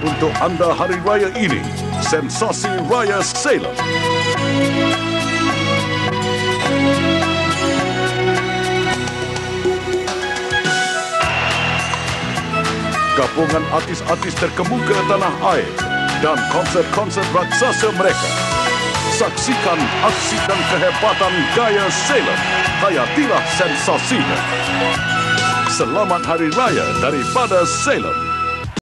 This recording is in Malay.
untuk anda hari raya ini. Sensasi Raya Salem. Gabungan artis-artis terkemuka tanah air dan konsert-konsert raksasa mereka. Saksikan aksi dan kehebatan gaya Salem. Hayatilah sensasinya. Selamat Hari Raya daripada Salem.